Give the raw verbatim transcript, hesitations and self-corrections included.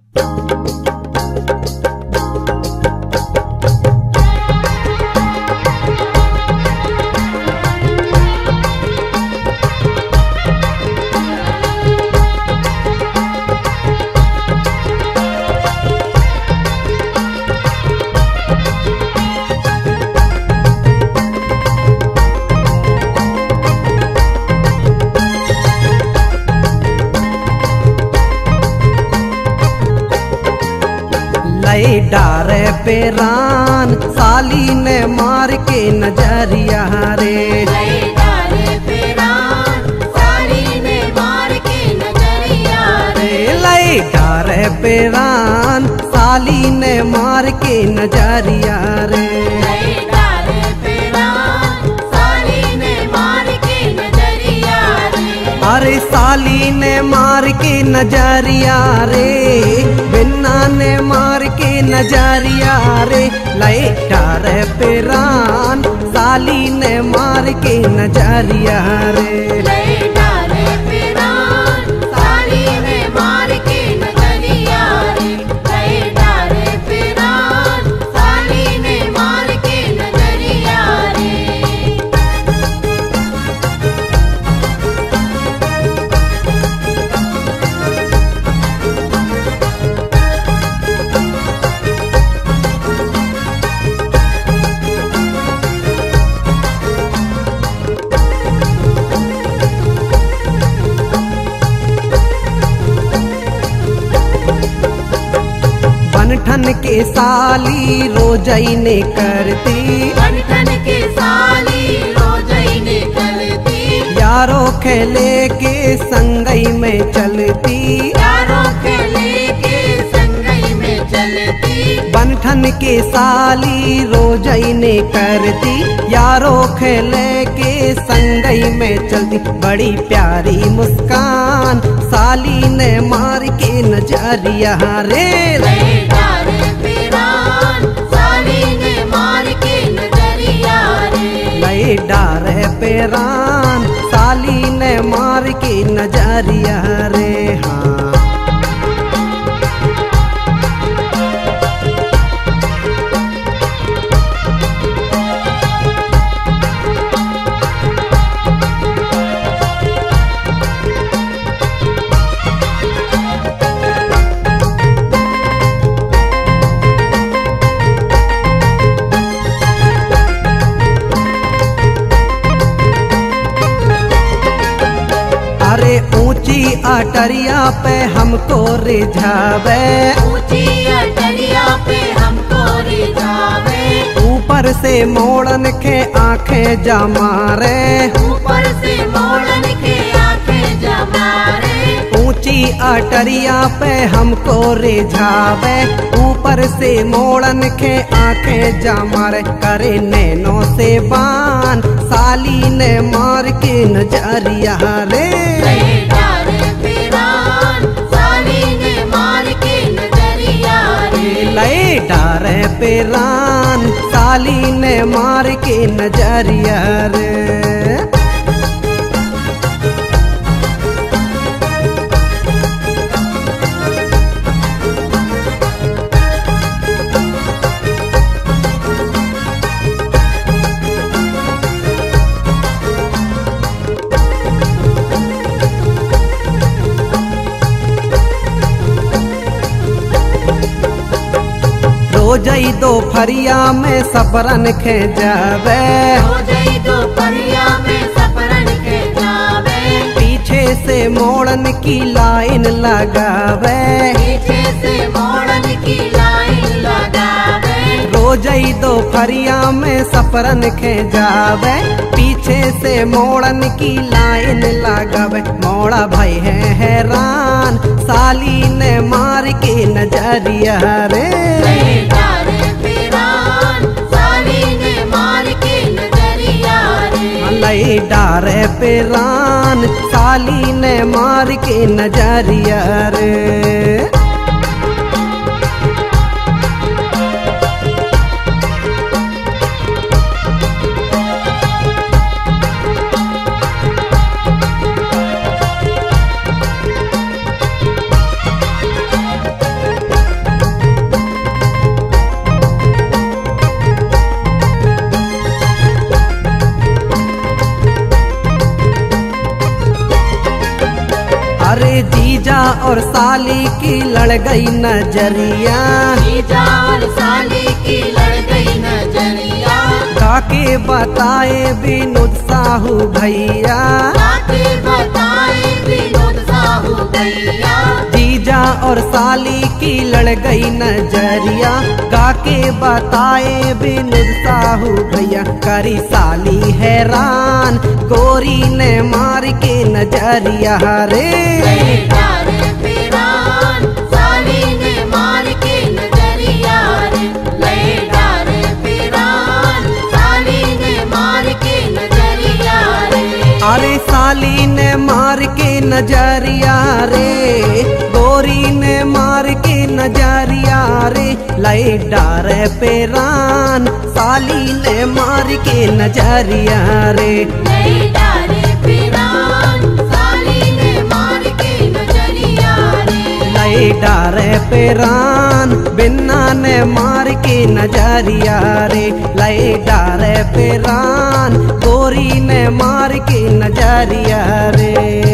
डारे पे रान साली ने मार के नजरिया रे, डारे पे रान साली ने मार के नजरिया रे, लई डारे पे रान साली ने मार के नजरिया रे, डारे पे रान साली ने मार के नजरिया रे, अरे साली ने मार के नजरिया रे, बिन्ना ने मार के नजरिया रे, लई डारे पे रान साली ने मार के नजरिया रे, डारे पे रान साली ने मार के नजरिया रे, डारे पे रान साली ने मार के नजरिया रे। बनठन के साली रोजई ने करती, बनठन के साली रोजई ने करती, यारो खेले के संगई में चलती, यारों के लेके संगई में चलती, बनठन के साली रोजई ने करती, यारो खेले के संगई में चलती, बड़ी प्यारी मुस्कान साली ने मार के नजरिया रे, डारे पे रान साली ने मार के नजरिया रे, लई डारे पे रान साली ने मार के नजरिया रे। हाँ अरे ऊंची अटरिया पे हमको रिझावे, ऊंची अटरिया पे हमको रिझावे, ऊपर से मोड़न के आंखें जमारे, ऊपर से मोड़न के आंखें जमारे, ऊंची अटरिया पे हमको रिझावे, ऊपर से मोड़न के आंखें जमारे, करे नैनों से बान साली ने मार के नजरिया रे, डारे पे रान साली ने मार के नजरिया रे, लई डारे पे रान साली ने मार के नजरिया रे। रोजई दो फरिया में सपरन खे जावे, रोजई दो फरिया में सपरन के जावे, पीछे से मोड़न की लाइन लगावे, पीछे से मोड़न की लाइन लगावे, रोजई दो फरिया में सपरन खे जावे, पीछे से मोड़न की लाइन लगावे, मोड़ा भाई है हैरान साली ने मार के नजरिया रे, डारे पे रान साली ने मार के नजरिया रे, लई डारे पे रान साली ने मार के नजरिया रे। और साली की लड़ गई नजरिया, जीजा और साली की लड़ गई नजरिया, काके बताए विनोद साहू भैया, काके बताए विनोद साहू भैया, जीजा और साली की लड़ गई नजरिया, काके बताए विनोद साहू भैया। करी साली हैरान गोरी ने मार के नजरिया रे, लए डारे पिरान साली ने मार के नजरिया रे, लए डारे पिरान साली ने मार के नजरिया रे। अरे साली ने मार के नजरिया रे, गोरी ने मार के नजरिया रे, लए डारे पेरान साली ने मार के नजरिया रे, लए डारे पिरान साली ने मार के नजरिया रे, लए डारे पेरान बिन्ना ने मार के नजरिया रे, लए डारे पेरान गोरी ने मार के नजरिया रे।